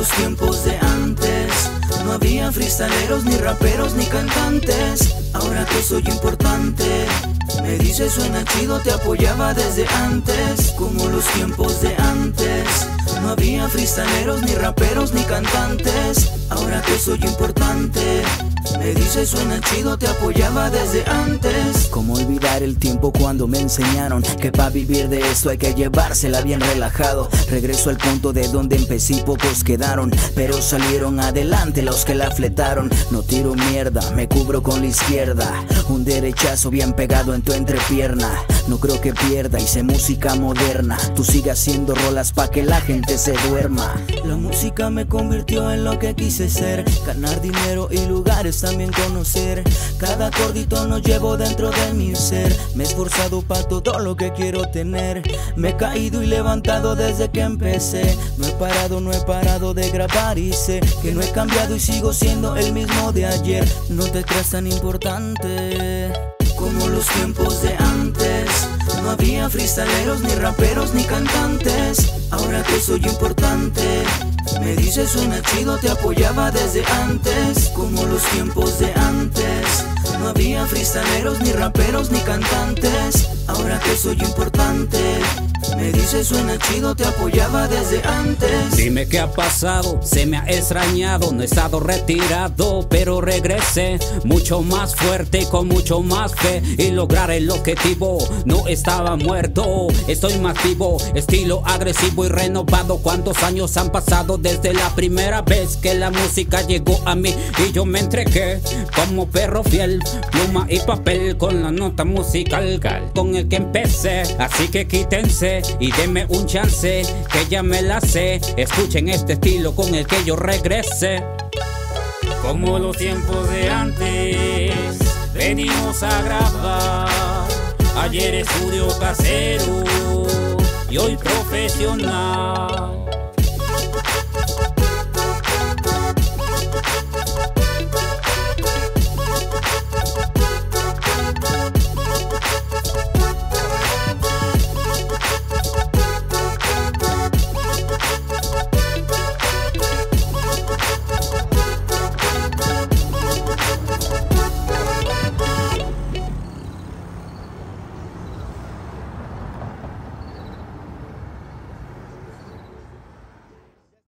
los tiempos de antes. No había freestyleros, ni raperos, ni cantantes. Ahora que soy importante, me dice suena chido, te apoyaba desde antes. Como los tiempos de antes. No había freestyleros, ni raperos, ni cantantes. Ahora que soy importante, me dice suena chido, te apoyaba desde antes. ¿Cómo olvidar el tiempo cuando me enseñaron que para vivir de esto hay que llevársela bien relajado? Regreso al punto de donde empecé y pocos quedaron, pero salieron adelante los que la fletaron. No tiro mierda, me cubro con la izquierda, un derechazo bien pegado en tu entrepierna. No creo que pierda, hice música moderna. Tú sigas haciendo rolas pa' que la gente se duerma. La música me convirtió en lo que quise ser, ganar dinero y lugares también conocer. Cada acordito lo llevo dentro de mi ser. Me he esforzado pa' todo lo que quiero tener. Me he caído y levantado desde que empecé. No he parado de grabar y sé que no he cambiado y sigo siendo el mismo de ayer. No te creas tan importante como los tiempos de antes. No había freestyleros, ni raperos, ni cantantes. Ahora que soy importante, me dice suena chido, te apoyaba desde antes. Como los tiempos de antes. No había freestyleros, ni raperos, ni cantantes. Ahora que soy importante, me dice suena chido, te apoyaba desde antes. Dime qué ha pasado, se me ha extrañado. No he estado retirado, pero regresé mucho más fuerte y con mucho más fe. Y lograr el objetivo, no estaba muerto, estoy más vivo. Estilo agresivo y renovado. ¿Cuántos años han pasado desde la primera vez que la música llegó a mí? Y yo me entregué como perro fiel, pluma y papel con la nota musical con el que empecé. Así que quítense y denme un chance, que ya me la sé. Escuchen este estilo con el que yo regresé. Como los tiempos de antes, venimos a grabar. Ayer estudio casero y hoy profesional.